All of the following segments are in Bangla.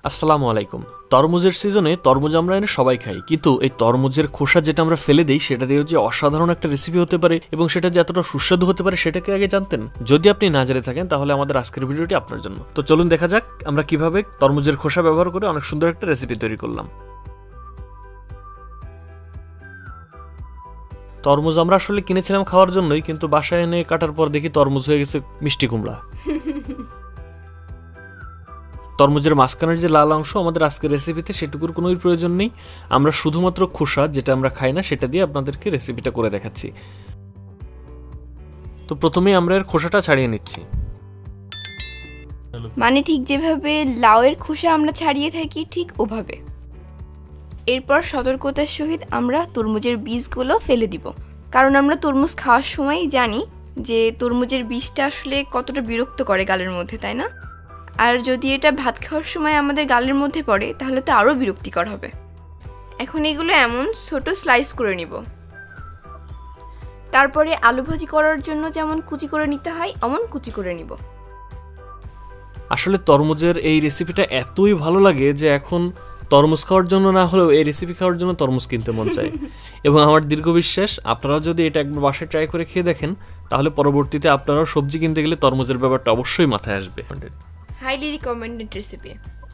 আসসালামু আলাইকুম। তরমুজের সিজনে তরমুজ আমরা এনে সবাই খাই, কিন্তু এই তরমুজের খোসা যেটা আমরা ফেলে দিই সেটা দিয়ে যে অসাধারণ একটা রেসিপি হতে পারে এবং সেটা যে এতটা সুস্বাদু হতে পারে সেটাকে আগে জানতেন? যদি আপনি না জেনে থাকেন তাহলে আমাদের আজকের ভিডিওটি আপনার জন্য। তো চলুন দেখা যাক আমরা কিভাবে তরমুজের খোসা ব্যবহার করে অনেক সুন্দর একটা রেসিপি তৈরি করলাম। তরমুজ আমরা আসলে কিনেছিলাম খাওয়ার জন্যই, কিন্তু বাসায় এনে কাটার পর দেখি তরমুজ হয়ে গেছে মিষ্টি কুমড়া। তরমুজের মাঝখানের যে লাল অংশ আমাদের আজকের রেসিপিতে সেটুকুর কোনো প্রয়োজন নেই। আমরা শুধুমাত্র খোসা যেটা আমরা খাই না সেটা দিয়ে আপনাদেরকে রেসিপিটা করে দেখাচ্ছি। তো প্রথমেই আমরা এর খোসাটা ছাড়িয়ে নিচ্ছি। মানে ঠিক যেভাবে লাউয়ের খোসা আমরা ছাড়িয়ে থাকি ঠিক ওভাবে। এরপর সতর্কতার সহিত আমরা তরমুজের বীজগুলো ফেলে দিব, কারণ আমরা তরমুজ খাওয়ার সময় জানি যে তরমুজের বীজটা আসলে কতটা বিরক্ত করে গালের মধ্যে, তাই না? আর যদি এটা ভাত খাওয়ার সময় আমাদের গালের মধ্যে পড়ে তাহলে তো আরও বিরক্তিকর হবে। এখন এগুলো এমন ছোট স্লাইস করে নিব। তারপরে আলু ভাজি করার জন্য যেমন কুচি করে নিতে হয় এমন কুচি করে নিব। আসলে তরমুজের এই রেসিপিটা এতই ভালো লাগে যে এখন তরমুজ খাওয়ার জন্য না হলেও এই রেসিপি খাওয়ার জন্য তরমুজ কিনতে মন চায়। এবং আমার দীর্ঘ বিশ্বাস আপনারাও যদি এটা একবার বাসায় ট্রাই করে খেয়ে দেখেন তাহলে পরবর্তীতে আপনারাও সবজি কিনতে গেলে তরমুজের ব্যাপারটা অবশ্যই মাথায় আসবে। Highly recommended recipe.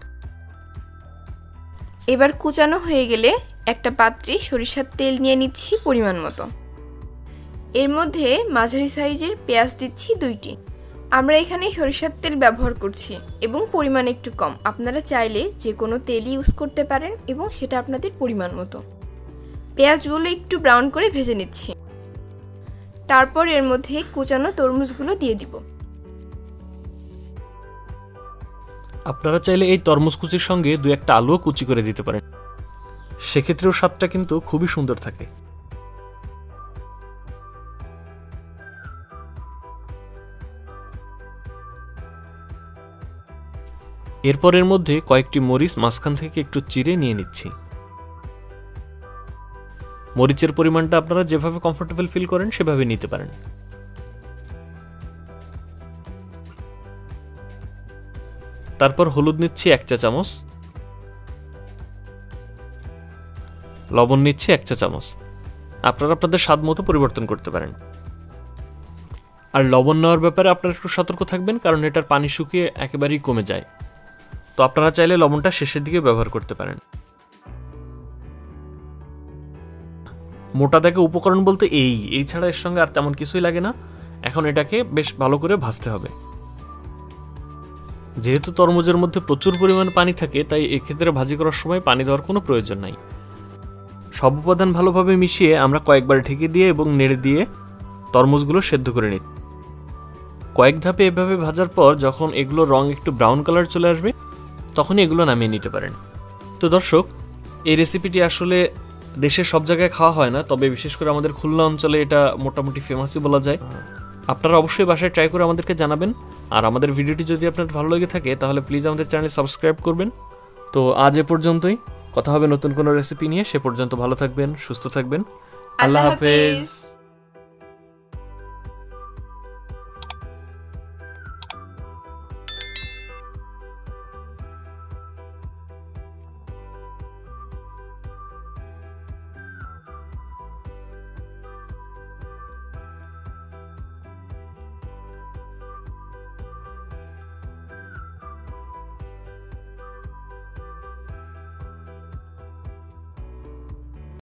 এবার কুচানো হয়ে গেলে একটা পাত্রে সরিষার তেল নিয়ে নিচ্ছি পরিমাণ মতো। এর মধ্যে মাঝারি সাইজের পেঁয়াজ দিচ্ছি 2টি। আমরা এখানে সরিষার তেল ব্যবহার করছি এবং পরিমাণ একটু কম। আপনারা চাইলে যে কোনো তেলই ইউজ করতে পারেন এবং সেটা আপনাদের পরিমাণ মতো। পেঁয়াজগুলো একটু ব্রাউন করে ভেজে নিচ্ছি। তারপর এর মধ্যে কুচানো তরমুজগুলো দিয়ে দিব। আপনারা চাইলে এই তরমুজ কুচির সঙ্গে 2-1টা আলুও কুচি করে দিতে পারেন, সেক্ষেত্রেও স্বাদটা কিন্তু খুবই সুন্দর থাকে। এরপর এর মধ্যে কয়েকটি মরিচ মাঝখান থেকে একটু চিড়ে নিয়ে নিচ্ছি। মরিচের পরিমাণটা আপনারা যেভাবে কমফোর্টেবল ফিল করেন সেভাবে নিতে পারেন। তারপর হলুদ নিচ্ছি 1 চা চামচ, লবণ নিচ্ছি 1 চা চামচ। আপনারা আপনাদের স্বাদ মতো পরিবর্তন করতে পারেন। আর লবণ নেওয়ার ব্যাপারে আপনারা একটু সতর্ক থাকবেন, কারণ এটার পানি শুকিয়ে একেবারেই কমে যায়। তো আপনারা চাইলে লবণটা শেষের দিকে ব্যবহার করতে পারেন। মোটা দাগে উপকরণ বলতে এই ছাড়া এর সঙ্গে আর তেমন কিছুই লাগে না। এখন এটাকে বেশ ভালো করে ভাজতে হবে। যেহেতু তরমুজের মধ্যে প্রচুর পরিমাণ পানি থাকে তাই এক্ষেত্রে ভাজি করার সময় পানি দেওয়ার কোনো প্রয়োজন নাই। সব উপাদান ভালোভাবে মিশিয়ে আমরা কয়েকবার ঢেকে দিয়ে এবং নেড়ে দিয়ে তরমুজগুলো সেদ্ধ করে নিই। কয়েক ধাপে এভাবে ভাজার পর যখন এগুলো রং একটু ব্রাউন কালার চলে আসবে তখনই এগুলো নামিয়ে নিতে পারেন। তো দর্শক, এই রেসিপিটি আসলে দেশের সব জায়গায় খাওয়া হয় না, তবে বিশেষ করে আমাদের খুলনা অঞ্চলে এটা মোটামুটি ফেমাসই বলা যায়। আপনারা অবশ্যই বাসায় ট্রাই করে আমাদেরকে জানাবেন। আর আমাদের ভিডিওটি যদি আপনার ভালো লেগে থাকে তাহলে প্লিজ আমাদের চ্যানেল সাবস্ক্রাইব করবেন। তো আজ এ পর্যন্তই, কথা হবে নতুন কোনো রেসিপি নিয়ে। সে পর্যন্ত ভালো থাকবেন, সুস্থ থাকবেন। আল্লাহ হাফেজ।